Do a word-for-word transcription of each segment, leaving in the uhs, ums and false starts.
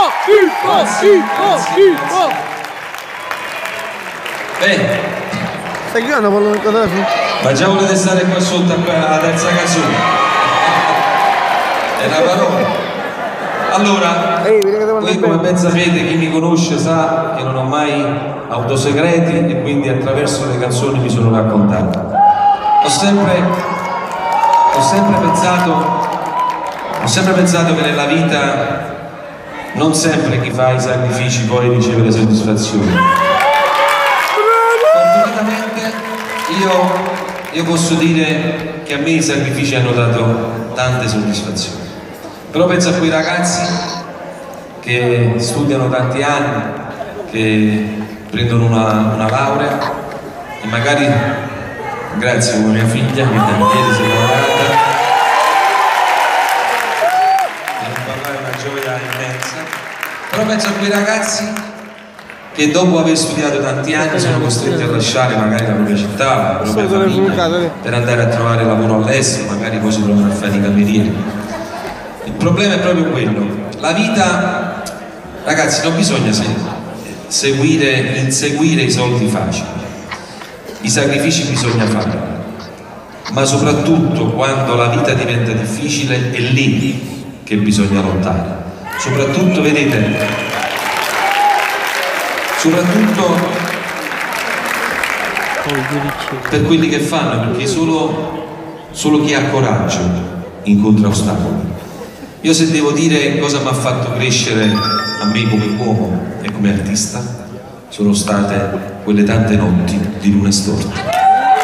schifo, schifo, schifo. Beh, stai chiudendo con il telefono? ma già volete stare qua sotto alla terza canzone? È una parola. Allora, voi come ben sapete, chi mi conosce sa che non ho mai autosegreti e quindi attraverso le canzoni mi sono raccontato. Ho sempre, ho sempre pensato, ho sempre pensato che nella vita non sempre chi fa i sacrifici poi riceve le soddisfazioni. Fortunatamente io, io posso dire che a me i sacrifici hanno dato tante soddisfazioni. Però penso a quei ragazzi che studiano tanti anni, che prendono una, una laurea e magari, grazie come mia figlia, che da ieri si è laureata, per non parlare una gioia immensa. Però penso a quei ragazzi che dopo aver studiato tanti anni sono costretti a lasciare magari la propria città, la propria famiglia, per andare a trovare lavoro all'estero, magari poi si trovano a fare i camerieri. Il problema è proprio quello, la vita, ragazzi, non bisogna seguire, inseguire i soldi facili, i sacrifici bisogna fare, ma soprattutto quando la vita diventa difficile è lì che bisogna lottare, soprattutto, vedete, soprattutto per quelli che fanno, perché solo, solo chi ha coraggio incontra ostacoli. Io se devo dire cosa mi ha fatto crescere a me come uomo e come artista, sono state quelle tante notti di lune storte.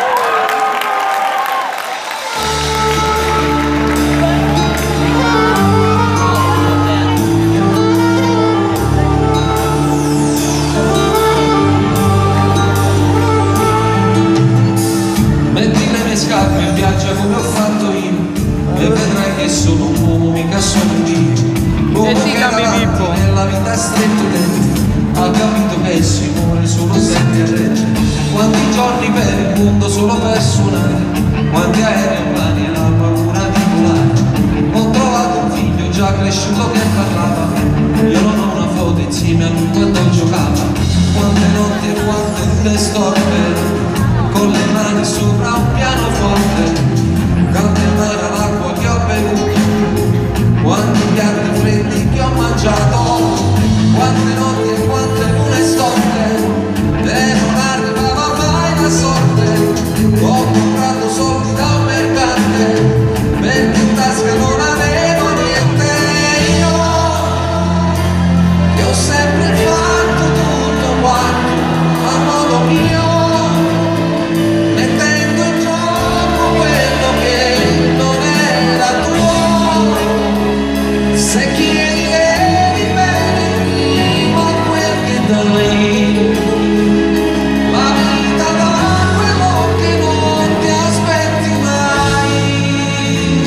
Metti le mie scarpe e viaggia come ho fatto io, e vedrai che sono un uomo, mica sono un dio. Uomo che davanti nella vita è stretto dentro, ha capito che si muore solo se ti arregge. Quanti giorni per il mondo solo per suonare, quanti aeroplani e la paura di volare. Ho trovato un figlio già cresciuto che parlava, io non ho una foto insieme a lui quando giocava. Quante notti e quante lune storte, con le mani sopra un pianoforte. Calda e amara l'acqua che ho bevuto, quanti piatti freddi che ho mangiato, quante notti e quante lune storte, e non arrivava mai la sorte. Ho comprato soldi da un mercante, perché in tasca non avevo niente. Io, che ho sempre fatto tutto quanto a modo mio, se chiedi devi bene prima quel che dai, la vita dà quello che non ti aspetti mai.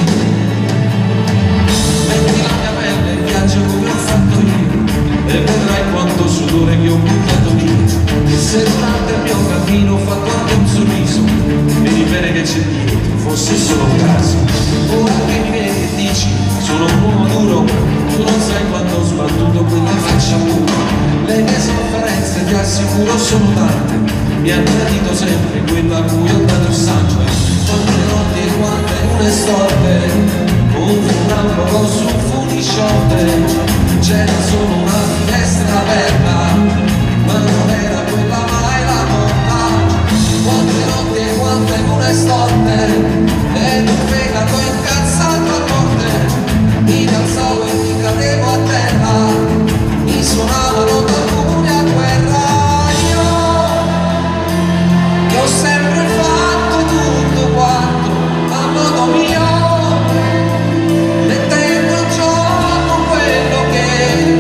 Metti la mia pelle e viaggio come ho fatto io, e vedrai quanto sudore che ho buttato via. E se durante il mio cammino ho fatto anche un sorriso, vedi bene che c'è dietro, fosse solo un caso. Ora che mi vedi e dici sono un uomo duro, tu non sai quanto ho sbattuto quella faccia pura. Le mie sofferenze ti assicuro sono tante, mi hanno tradito sempre quella a cui ho dato il sangue. Quante notti e quante lune storte, un funambolo su funi sciolte. C'era solo una finestra aperta, ma non era quella mai la porta. Quante notti e quante lune storte, ed un fegato incazzato a morte. Mi alzavo e mi cadevo a terra, mi suonavano tamburi a guerra. Io, che ho sempre fatto tutto quanto a modo mio, mettendo in gioco quello che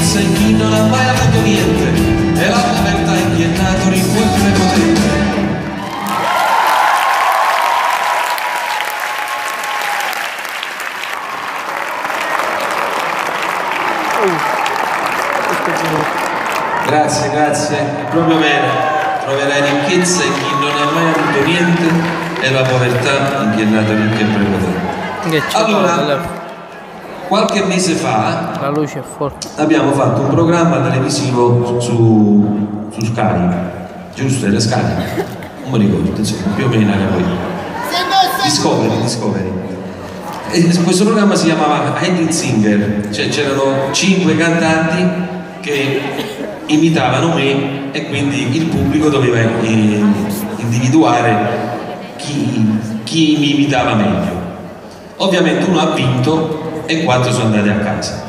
ricchezza in chi non ha mai avuto niente, e la povertà in chi è nato ricco e prepotente. Grazie, grazie, è proprio vero. Troverai ricchezza in chi non ha mai avuto niente e la povertà in chi è nato ricco e prepotente. Allora, qualche mese fa la luce è forte. Abbiamo fatto un programma televisivo su, su Sky, giusto? Era Sky? Non mi ricordo, insomma, più o meno era poi. Discovery, Discovery. E questo programma si chiamava Hidden Singer, cioè c'erano cinque cantanti che imitavano me e quindi il pubblico doveva individuare chi, chi mi imitava meglio. Ovviamente uno ha vinto e quattro sono andati a casa.